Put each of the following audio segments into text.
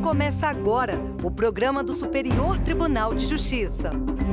Começa agora o programa do Superior Tribunal de Justiça.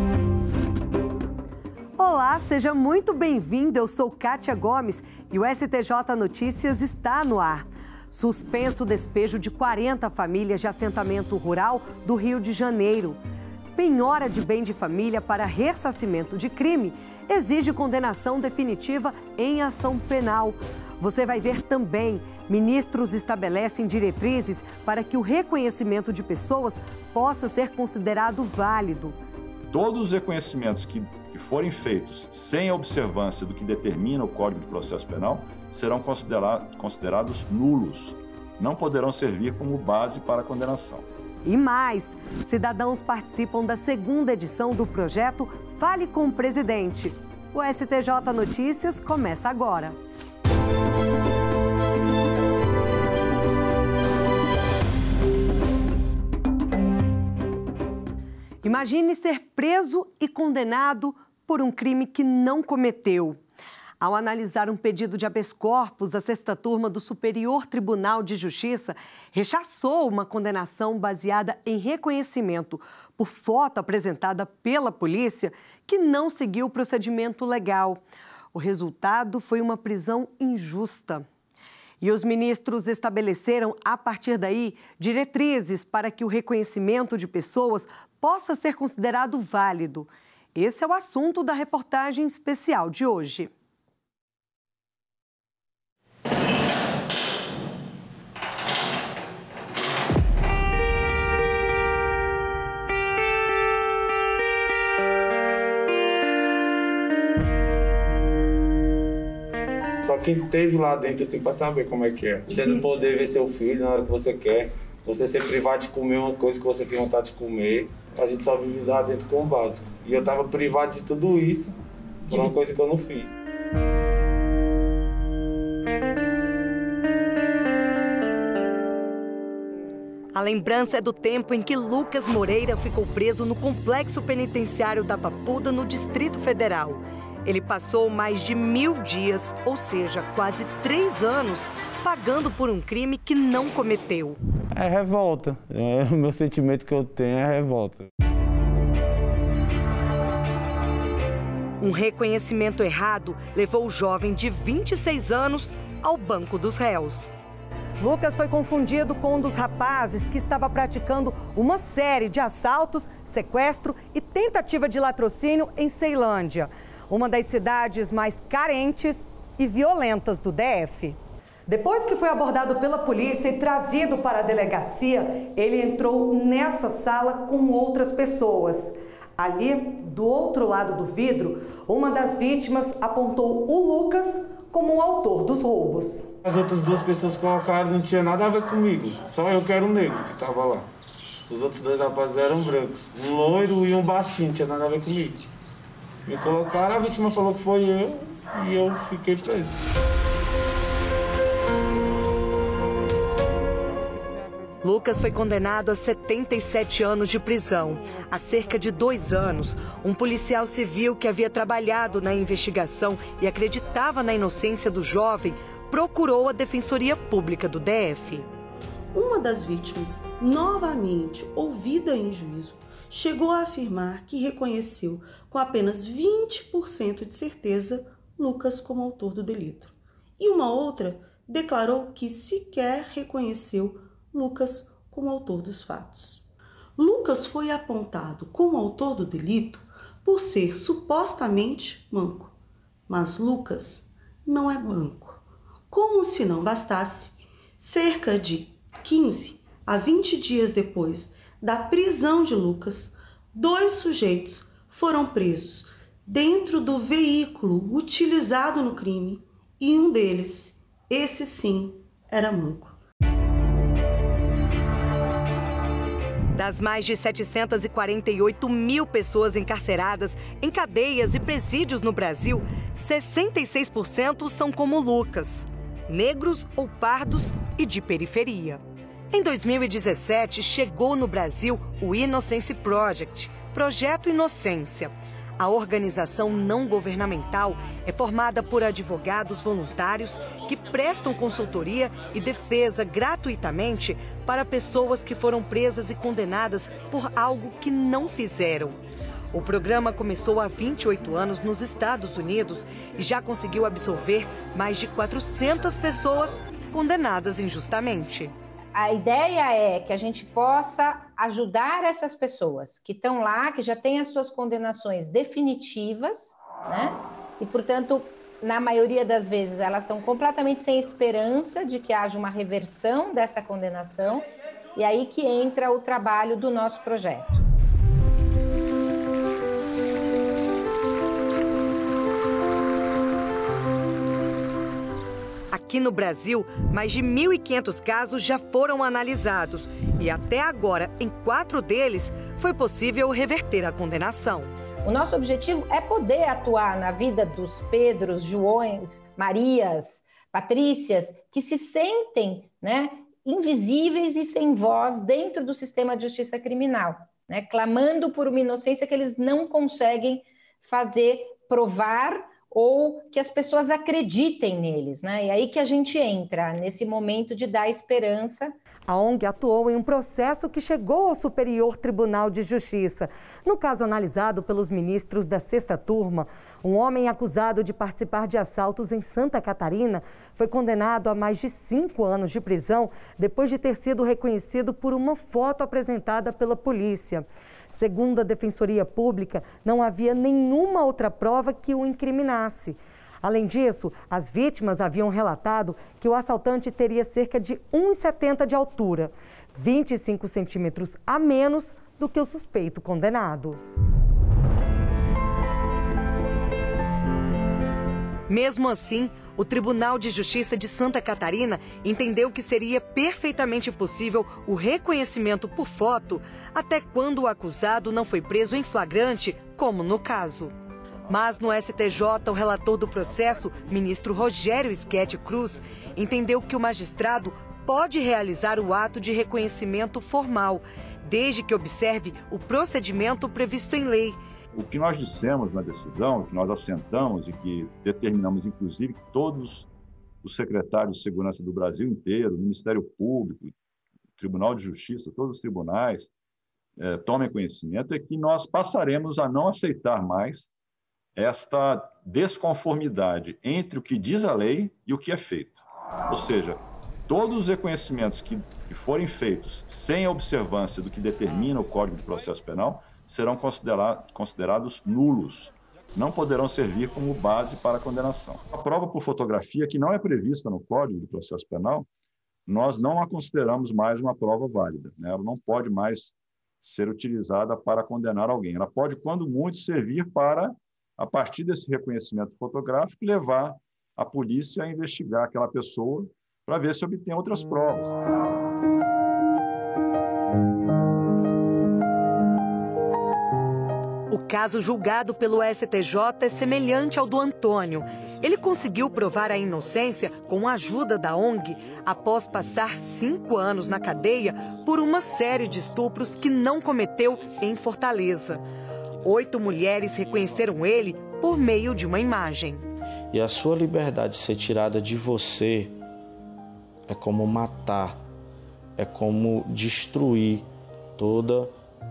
Olá, seja muito bem-vindo. Eu sou Kátia Gomes e o STJ Notícias está no ar. Suspenso o despejo de 40 famílias de assentamento rural do Rio de Janeiro. Penhora de bem de família para ressarcimento de crime exige condenação definitiva em ação penal. Você vai ver também, ministros estabelecem diretrizes para que o reconhecimento de pessoas possa ser considerado válido. Todos os reconhecimentos que forem feitos sem a observância do que determina o Código de Processo Penal serão considerados nulos. Não poderão servir como base para a condenação. E mais, cidadãos participam da segunda edição do projeto Fale com o Presidente. O STJ Notícias começa agora. Imagine ser preso e condenado por um crime que não cometeu. Ao analisar um pedido de habeas corpus, a sexta turma do Superior Tribunal de Justiça rechaçou uma condenação baseada em reconhecimento por foto apresentada pela polícia que não seguiu o procedimento legal. O resultado foi uma prisão injusta. E os ministros estabeleceram, a partir daí, diretrizes para que o reconhecimento de pessoas possa ser considerado válido. Esse é o assunto da reportagem especial de hoje. Só quem teve lá dentro, assim, pra saber como é que é. Você não poder ver seu filho na hora que você quer, você ser privado de comer uma coisa que você tem vontade de comer, a gente só vive lá dentro com o básico. E eu tava privado de tudo isso por uma coisa que eu não fiz. A lembrança é do tempo em que Lucas Moreira ficou preso no complexo penitenciário da Papuda, no Distrito Federal. Ele passou mais de 1000 dias, ou seja, quase 3 anos, pagando por um crime que não cometeu. É revolta. O meu sentimento que eu tenho é revolta. Um reconhecimento errado levou o jovem de 26 anos ao banco dos réus. Lucas foi confundido com um dos rapazes que estava praticando uma série de assaltos, sequestro e tentativa de latrocínio em Ceilândia, uma das cidades mais carentes e violentas do DF. Depois que foi abordado pela polícia e trazido para a delegacia, ele entrou nessa sala com outras pessoas. Ali, do outro lado do vidro, uma das vítimas apontou o Lucas como o autor dos roubos. As outras duas pessoas colocaram, não tinha nada a ver comigo, só eu que era o negro que estava lá. Os outros dois rapazes eram brancos, um loiro e um baixinho, não tinha nada a ver comigo. Me colocaram, a vítima falou que foi eu e eu fiquei preso. Lucas foi condenado a 77 anos de prisão. Há cerca de 2 anos, um policial civil que havia trabalhado na investigação e acreditava na inocência do jovem procurou a Defensoria Pública do DF. Uma das vítimas, novamente ouvida em juízo, chegou a afirmar que reconheceu com apenas 20% de certeza Lucas como autor do delito. E uma outra declarou que sequer reconheceu Lucas como autor dos fatos. Lucas foi apontado como autor do delito por ser supostamente manco, mas Lucas não é manco. Como se não bastasse, cerca de 15 a 20 dias depois da prisão de Lucas, 2 sujeitos foram presos dentro do veículo utilizado no crime e um deles, esse sim, era manco. Das mais de 748 mil pessoas encarceradas em cadeias e presídios no Brasil, 66% são como Lucas, negros ou pardos e de periferia. Em 2017, chegou no Brasil o Innocence Project, Projeto Inocência. A organização não governamental é formada por advogados voluntários que prestam consultoria e defesa gratuitamente para pessoas que foram presas e condenadas por algo que não fizeram. O programa começou há 28 anos nos Estados Unidos e já conseguiu absolver mais de 400 pessoas condenadas injustamente. A ideia é que a gente possa ajudar essas pessoas que estão lá, que já têm as suas condenações definitivas, né? E, portanto, na maioria das vezes, elas estão completamente sem esperança de que haja uma reversão dessa condenação. E aí que entra o trabalho do nosso projeto. Aqui no Brasil, mais de 1.500 casos já foram analisados e até agora, em 4 deles, foi possível reverter a condenação. O nosso objetivo é poder atuar na vida dos Pedros, Joões, Marias, Patrícias, que se sentem, né, invisíveis e sem voz dentro do sistema de justiça criminal, né, clamando por uma inocência que eles não conseguem provar ou que as pessoas acreditem neles, né? E aí que a gente entra nesse momento de dar esperança. A ONG atuou em um processo que chegou ao Superior Tribunal de Justiça. No caso analisado pelos ministros da 6ª turma, um homem acusado de participar de assaltos em Santa Catarina foi condenado a mais de 5 anos de prisão depois de ter sido reconhecido por uma foto apresentada pela polícia. Segundo a Defensoria Pública, não havia nenhuma outra prova que o incriminasse. Além disso, as vítimas haviam relatado que o assaltante teria cerca de 1,70 de altura, 25 centímetros a menos do que o suspeito condenado. Mesmo assim, o Tribunal de Justiça de Santa Catarina entendeu que seria perfeitamente possível o reconhecimento por foto até quando o acusado não foi preso em flagrante, como no caso. Mas no STJ, o relator do processo, ministro Rogério Schetti Cruz, entendeu que o magistrado pode realizar o ato de reconhecimento formal, desde que observe o procedimento previsto em lei. O que nós dissemos na decisão, que nós assentamos e que determinamos, inclusive, que todos os secretários de segurança do Brasil inteiro, o Ministério Público, o Tribunal de Justiça, todos os tribunais, tomem conhecimento, é que nós passaremos a não aceitar mais esta desconformidade entre o que diz a lei e o que é feito. Ou seja, todos os reconhecimentos que forem feitos sem a observância do que determina o Código de Processo Penal serão considerados nulos, não poderão servir como base para a condenação. A prova por fotografia, que não é prevista no Código de Processo Penal, nós não a consideramos mais uma prova válida, né? Ela não pode mais ser utilizada para condenar alguém. Ela pode, quando muito, servir para, a partir desse reconhecimento fotográfico, levar a polícia a investigar aquela pessoa para ver se obtém outras provas. O caso julgado pelo STJ é semelhante ao do Antônio. Ele conseguiu provar a inocência com a ajuda da ONG após passar 5 anos na cadeia por uma série de estupros que não cometeu em Fortaleza. 8 mulheres reconheceram ele por meio de uma imagem. E a sua liberdade ser tirada de você é como matar, é como destruir toda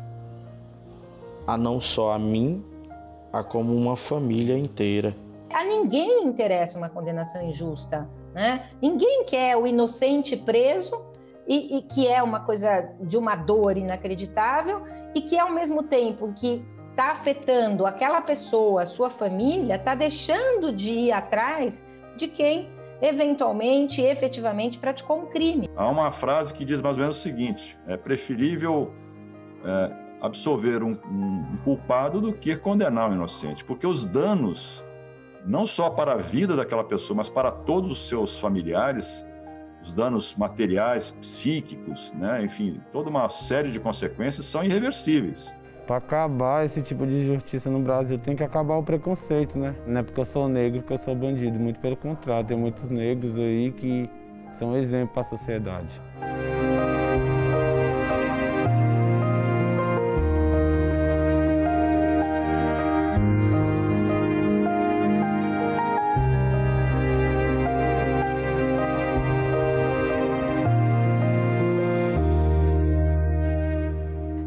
a não só a mim, a como uma família inteira. A ninguém interessa uma condenação injusta, né? Ninguém quer o inocente preso e que é uma coisa de uma dor inacreditável e que ao mesmo tempo que está afetando aquela pessoa, a sua família, está deixando de ir atrás de quem eventualmente, efetivamente praticou um crime. Há uma frase que diz mais ou menos o seguinte: é preferível absolver um culpado do que condenar um inocente, porque os danos, não só para a vida daquela pessoa, mas para todos os seus familiares, os danos materiais, psíquicos, né? Enfim, toda uma série de consequências são irreversíveis. Para acabar esse tipo de justiça no Brasil, tem que acabar o preconceito, né? Não é porque eu sou negro que eu sou bandido, muito pelo contrário, tem muitos negros aí que são exemplo para a sociedade.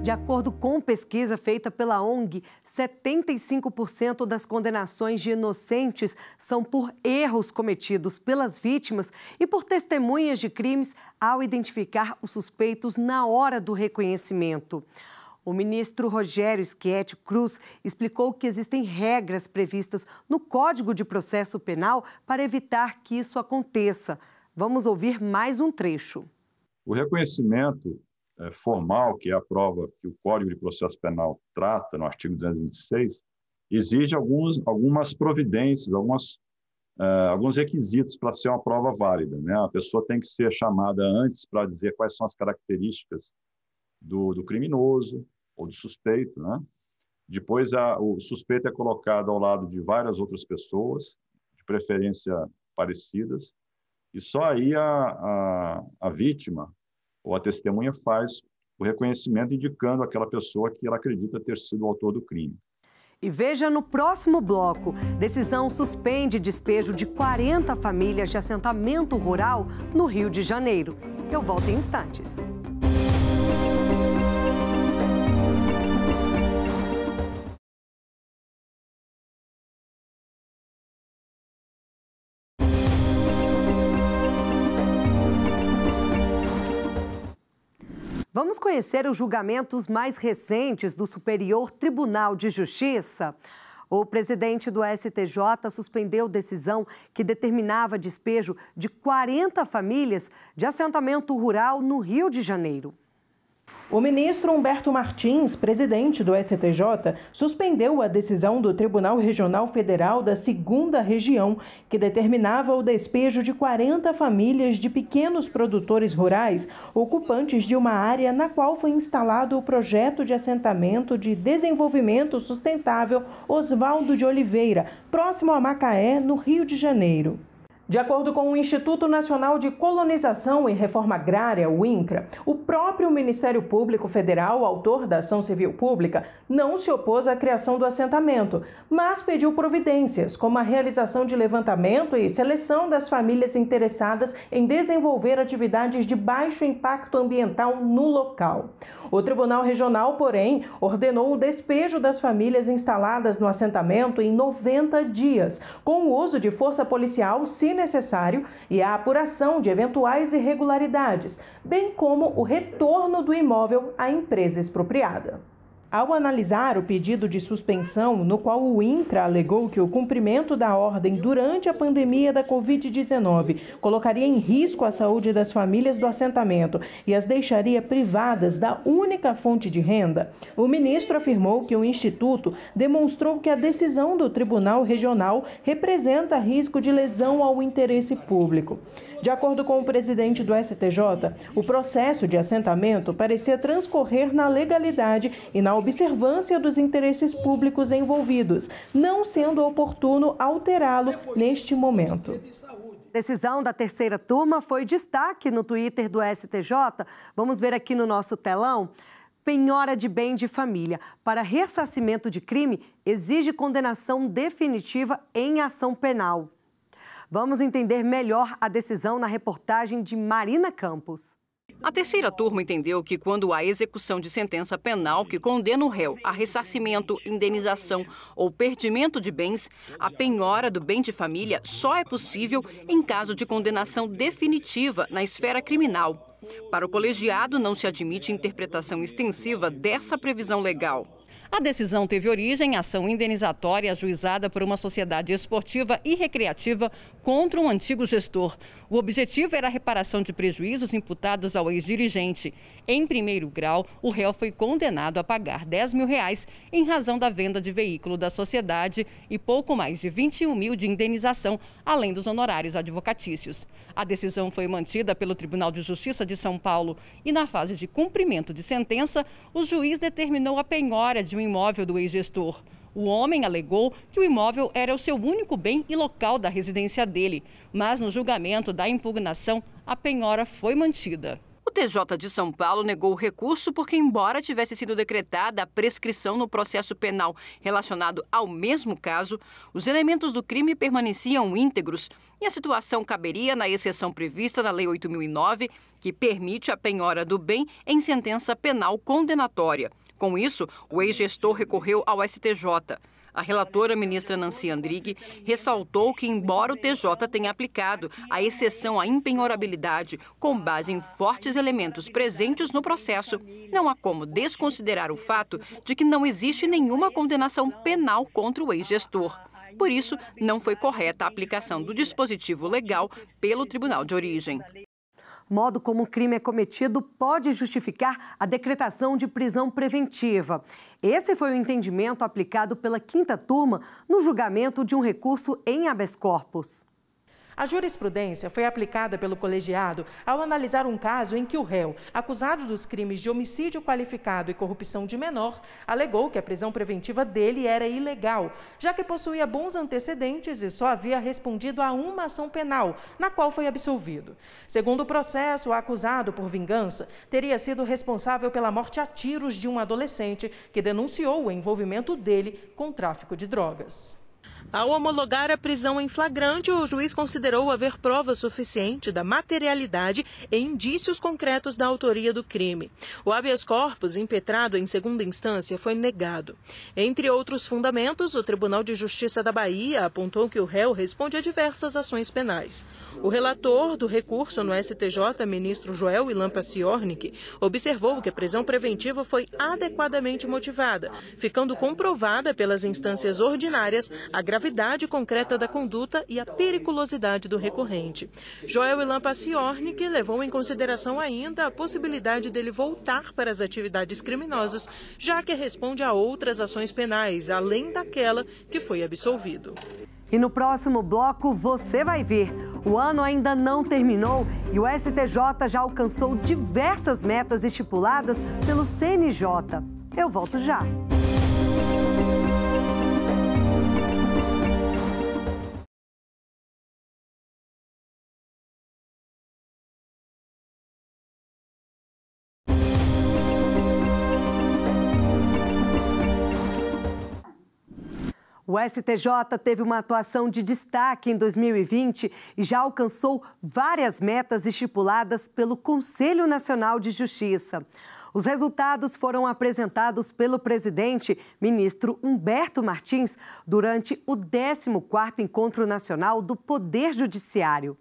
De acordo com pesquisa feita pela ONG, 75% das condenações de inocentes são por erros cometidos pelas vítimas e por testemunhas de crimes ao identificar os suspeitos na hora do reconhecimento. O ministro Rogério Schietti Cruz explicou que existem regras previstas no Código de Processo Penal para evitar que isso aconteça. Vamos ouvir mais um trecho. O reconhecimento formal, que é a prova que o Código de Processo Penal trata no artigo 226, exige algumas providências, alguns requisitos para ser uma prova válida, né? A pessoa tem que ser chamada antes para dizer quais são as características do criminoso ou do suspeito, né? Depois, o suspeito é colocado ao lado de várias outras pessoas, de preferência parecidas, e só aí a vítima ou a testemunha faz o reconhecimento indicando aquela pessoa que ela acredita ter sido o autor do crime. E veja no próximo bloco, decisão suspende despejo de 40 famílias de assentamento rural no Rio de Janeiro. Eu volto em instantes. Vamos conhecer os julgamentos mais recentes do Superior Tribunal de Justiça? O presidente do STJ suspendeu decisão que determinava despejo de 40 famílias de assentamento rural no Rio de Janeiro. O ministro Humberto Martins, presidente do STJ, suspendeu a decisão do Tribunal Regional Federal da 2ª Região, que determinava o despejo de 40 famílias de pequenos produtores rurais, ocupantes de uma área na qual foi instalado o projeto de assentamento de desenvolvimento sustentável Oswaldo de Oliveira, próximo a Macaé, no Rio de Janeiro. De acordo com o Instituto Nacional de Colonização e Reforma Agrária, o INCRA, o próprio Ministério Público Federal, autor da ação civil pública, não se opôs à criação do assentamento, mas pediu providências, como a realização de levantamento e seleção das famílias interessadas em desenvolver atividades de baixo impacto ambiental no local. O Tribunal Regional, porém, ordenou o despejo das famílias instaladas no assentamento em 90 dias, com o uso de força policial, se necessário, e a apuração de eventuais irregularidades, bem como o retorno do imóvel à empresa expropriada. Ao analisar o pedido de suspensão, no qual o INCRA alegou que o cumprimento da ordem durante a pandemia da Covid-19 colocaria em risco a saúde das famílias do assentamento e as deixaria privadas da única fonte de renda, o ministro afirmou que o Instituto demonstrou que a decisão do Tribunal Regional representa risco de lesão ao interesse público. De acordo com o presidente do STJ, o processo de assentamento parecia transcorrer na legalidade e na observância dos interesses públicos envolvidos, não sendo oportuno alterá-lo neste momento. A decisão da 3ª turma foi destaque no Twitter do STJ. Vamos ver aqui no nosso telão. Penhora de bem de família para ressarcimento de crime exige condenação definitiva em ação penal. Vamos entender melhor a decisão na reportagem de Marina Campos. A 3ª turma entendeu que quando há execução de sentença penal que condena o réu a ressarcimento, indenização ou perdimento de bens, a penhora do bem de família só é possível em caso de condenação definitiva na esfera criminal. Para o colegiado, não se admite interpretação extensiva dessa previsão legal. A decisão teve origem em ação indenizatória ajuizada por uma sociedade esportiva e recreativa contra um antigo gestor. O objetivo era a reparação de prejuízos imputados ao ex-dirigente. Em primeiro grau, o réu foi condenado a pagar R$10 mil em razão da venda de veículo da sociedade e pouco mais de R$21 mil de indenização, além dos honorários advocatícios. A decisão foi mantida pelo Tribunal de Justiça de São Paulo e, na fase de cumprimento de sentença, o juiz determinou a penhora de um imóvel do ex-gestor. O homem alegou que o imóvel era o seu único bem e local da residência dele, mas no julgamento da impugnação, a penhora foi mantida. O TJ de São Paulo negou o recurso porque, embora tivesse sido decretada a prescrição no processo penal relacionado ao mesmo caso, os elementos do crime permaneciam íntegros e a situação caberia na exceção prevista na Lei 8.009, que permite a penhora do bem em sentença penal condenatória. Com isso, o ex-gestor recorreu ao STJ. A relatora, ministra Nancy Andrighi, ressaltou que, embora o TJ tenha aplicado a exceção à impenhorabilidade com base em fortes elementos presentes no processo, não há como desconsiderar o fato de que não existe nenhuma condenação penal contra o ex-gestor. Por isso, não foi correta a aplicação do dispositivo legal pelo tribunal de origem. Modo como o crime é cometido pode justificar a decretação de prisão preventiva. Esse foi o entendimento aplicado pela 5ª Turma no julgamento de um recurso em habeas corpus. A jurisprudência foi aplicada pelo colegiado ao analisar um caso em que o réu, acusado dos crimes de homicídio qualificado e corrupção de menor, alegou que a prisão preventiva dele era ilegal, já que possuía bons antecedentes e só havia respondido a uma ação penal, na qual foi absolvido. Segundo o processo, o acusado por vingança teria sido responsável pela morte a tiros de um adolescente que denunciou o envolvimento dele com tráfico de drogas. Ao homologar a prisão em flagrante, o juiz considerou haver prova suficiente da materialidade e indícios concretos da autoria do crime. O habeas corpus, impetrado em segunda instância, foi negado. Entre outros fundamentos, o Tribunal de Justiça da Bahia apontou que o réu responde a diversas ações penais. O relator do recurso no STJ, ministro Joel Ilan Paciornik, observou que a prisão preventiva foi adequadamente motivada, ficando comprovada pelas instâncias ordinárias a gravidade concreta da conduta e a periculosidade do recorrente. Joel Ilan Paciornik levou em consideração ainda a possibilidade dele voltar para as atividades criminosas, já que responde a outras ações penais, além daquela que foi absolvido. E no próximo bloco você vai ver. O ano ainda não terminou e o STJ já alcançou diversas metas estipuladas pelo CNJ. Eu volto já. O STJ teve uma atuação de destaque em 2020 e já alcançou várias metas estipuladas pelo Conselho Nacional de Justiça. Os resultados foram apresentados pelo presidente, ministro Humberto Martins, durante o 14º Encontro Nacional do Poder Judiciário.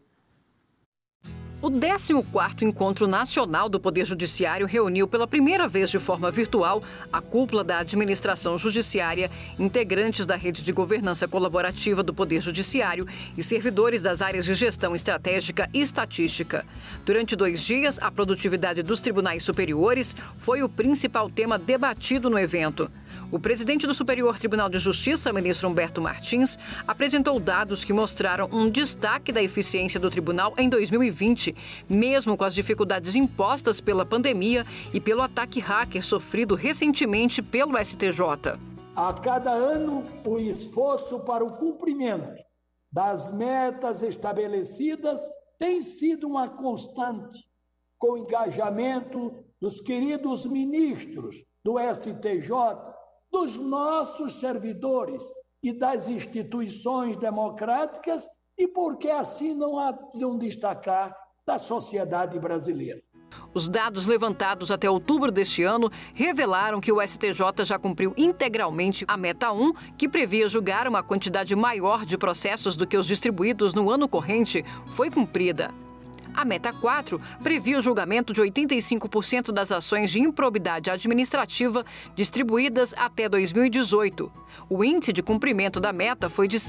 O 14º Encontro Nacional do Poder Judiciário reuniu pela primeira vez de forma virtual a cúpula da administração judiciária, integrantes da rede de governança colaborativa do Poder Judiciário e servidores das áreas de gestão estratégica e estatística. Durante 2 dias, a produtividade dos tribunais superiores foi o principal tema debatido no evento. O presidente do Superior Tribunal de Justiça, ministro Humberto Martins, apresentou dados que mostraram um destaque da eficiência do tribunal em 2020, mesmo com as dificuldades impostas pela pandemia e pelo ataque hacker sofrido recentemente pelo STJ. A cada ano, o esforço para o cumprimento das metas estabelecidas tem sido uma constante, com o engajamento dos queridos ministros do STJ, dos nossos servidores e das instituições democráticas e, por que assim não há de um destacar, da sociedade brasileira. Os dados levantados até outubro deste ano revelaram que o STJ já cumpriu integralmente a meta 1, que previa julgar uma quantidade maior de processos do que os distribuídos no ano corrente, foi cumprida. A meta 4 previa o julgamento de 85% das ações de improbidade administrativa distribuídas até 2018. O índice de cumprimento da meta foi de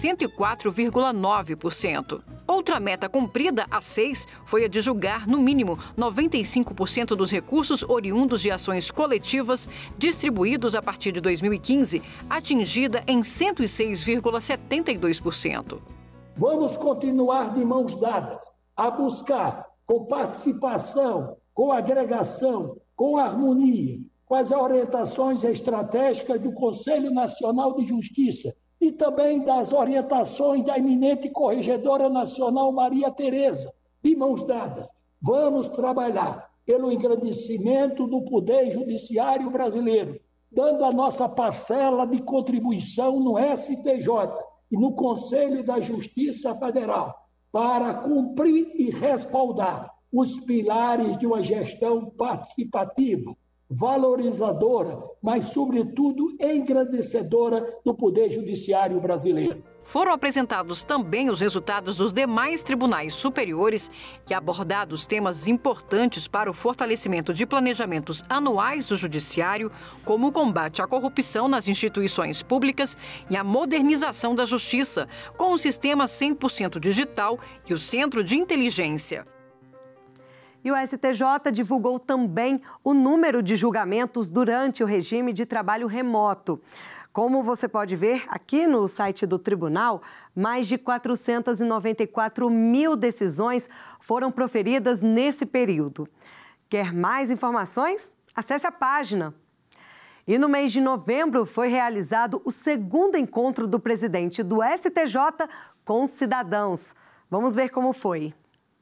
104,9%. Outra meta cumprida, a 6, foi a de julgar, no mínimo, 95% dos recursos oriundos de ações coletivas distribuídos a partir de 2015, atingida em 106,72%. Vamos continuar de mãos dadas a buscar, com participação, com agregação, com harmonia, com as orientações estratégicas do Conselho Nacional de Justiça e também das orientações da eminente Corregedora Nacional Maria Tereza, de mãos dadas. Vamos trabalhar pelo engrandecimento do Poder Judiciário brasileiro, dando a nossa parcela de contribuição no STJ e no Conselho da Justiça Federal para cumprir e respaldar os pilares de uma gestão participativa, valorizadora, mas, sobretudo, engrandecedora do Poder Judiciário brasileiro. Foram apresentados também os resultados dos demais tribunais superiores e abordados temas importantes para o fortalecimento de planejamentos anuais do Judiciário, como o combate à corrupção nas instituições públicas e a modernização da Justiça, com o sistema 100% digital e o Centro de Inteligência. E o STJ divulgou também o número de julgamentos durante o regime de trabalho remoto. Como você pode ver aqui no site do tribunal, mais de 494 mil decisões foram proferidas nesse período. Quer mais informações? Acesse a página. E no mês de novembro foi realizado o segundo encontro do presidente do STJ com cidadãos. Vamos ver como foi.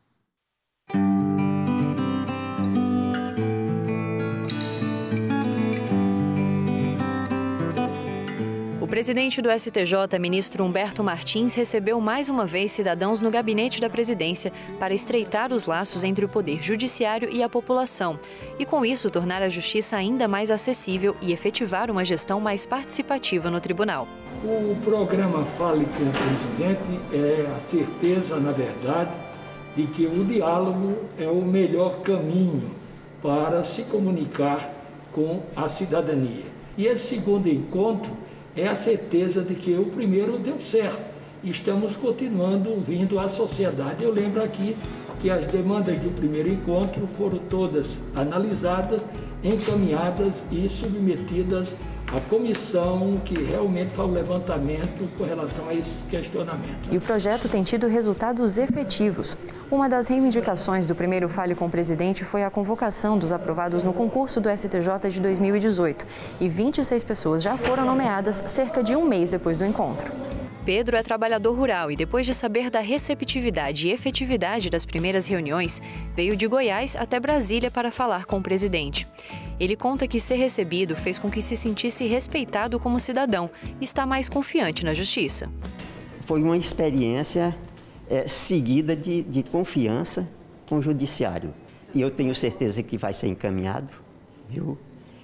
O presidente do STJ, ministro Humberto Martins, recebeu mais uma vez cidadãos no gabinete da presidência para estreitar os laços entre o poder judiciário e a população e, com isso, tornar a justiça ainda mais acessível e efetivar uma gestão mais participativa no tribunal. O programa Fale com o Presidente é a certeza, na verdade, de que o diálogo é o melhor caminho para se comunicar com a cidadania. E esse segundo encontro é a certeza de que o primeiro deu certo. Estamos continuando ouvindo a sociedade. Eu lembro aqui que as demandas do primeiro encontro foram todas analisadas, encaminhadas e submetidas à comissão que realmente faz o levantamento com relação a esse questionamento. E o projeto tem tido resultados efetivos. Uma das reivindicações do primeiro Fale com o Presidente foi a convocação dos aprovados no concurso do STJ de 2018. E 26 pessoas já foram nomeadas cerca de um mês depois do encontro. Pedro é trabalhador rural e, depois de saber da receptividade e efetividade das primeiras reuniões, veio de Goiás até Brasília para falar com o presidente. Ele conta que ser recebido fez com que se sentisse respeitado como cidadão e está mais confiante na justiça. Foi uma experiência seguida de confiança com o judiciário. E eu tenho certeza que vai ser encaminhado, viu?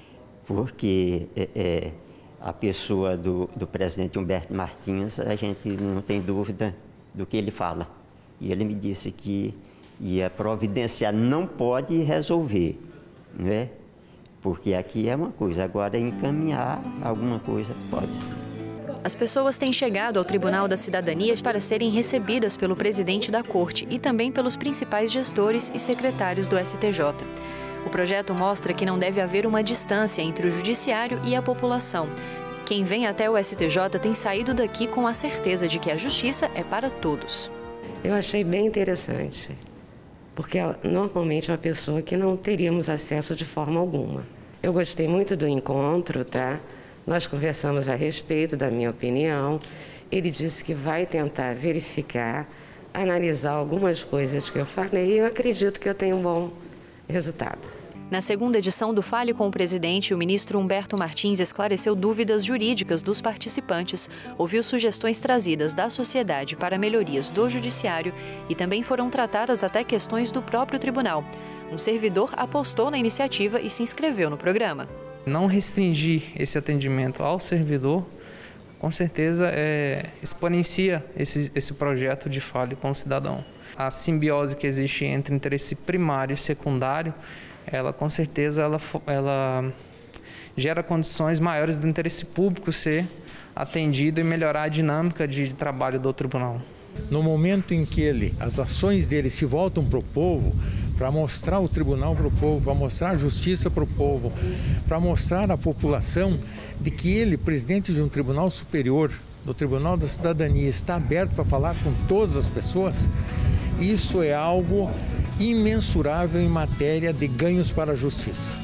Porque a pessoa do presidente Humberto Martins, a gente não tem dúvida do que ele fala. E ele me disse que ia providenciar, não pode resolver, não é? Porque aqui é uma coisa, agora encaminhar alguma coisa pode ser. As pessoas têm chegado ao Tribunal das Cidadanias para serem recebidas pelo presidente da Corte e também pelos principais gestores e secretários do STJ. O projeto mostra que não deve haver uma distância entre o judiciário e a população. Quem vem até o STJ tem saído daqui com a certeza de que a justiça é para todos. Eu achei bem interessante, porque normalmente é uma pessoa que não teríamos acesso de forma alguma. Eu gostei muito do encontro, tá? Nós conversamos a respeito da minha opinião. Ele disse que vai tentar verificar, analisar algumas coisas que eu falei e eu acredito que eu tenho um bom resultado. Na segunda edição do Fale com o Presidente, o ministro Humberto Martins esclareceu dúvidas jurídicas dos participantes, ouviu sugestões trazidas da sociedade para melhorias do judiciário e também foram tratadas até questões do próprio tribunal. Um servidor apostou na iniciativa e se inscreveu no programa. Não restringir esse atendimento ao servidor, com certeza exponencia esse projeto de Fale com o Cidadão. A simbiose que existe entre interesse primário e secundário, ela com certeza ela gera condições maiores do interesse público ser atendido e melhorar a dinâmica de trabalho do tribunal. No momento em que as ações dele se voltam para o povo, para mostrar o tribunal para o povo, para mostrar a justiça para o povo, para mostrar à população de que ele, presidente de um tribunal superior, do Tribunal da Cidadania, está aberto para falar com todas as pessoas, isso é algo imensurável em matéria de ganhos para a justiça.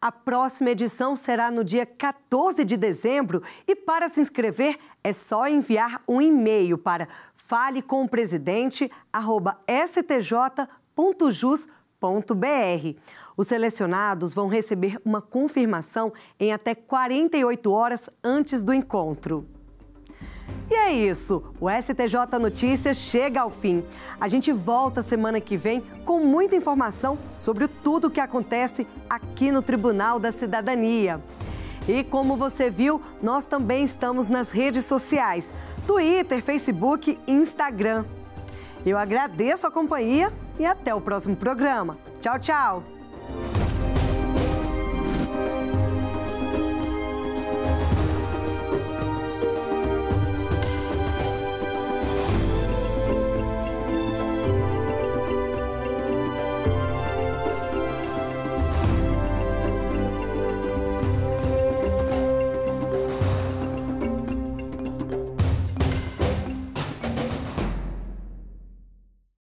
A próxima edição será no dia 14 de dezembro e para se inscrever é só enviar um e-mail para faleComPresidente@stj.jus.br. Os selecionados vão receber uma confirmação em até 48 horas antes do encontro. E é isso, o STJ Notícias chega ao fim. A gente volta semana que vem com muita informação sobre tudo o que acontece aqui no Tribunal da Cidadania. E como você viu, nós também estamos nas redes sociais, Twitter, Facebook e Instagram. Eu agradeço a companhia e até o próximo programa. Tchau, tchau!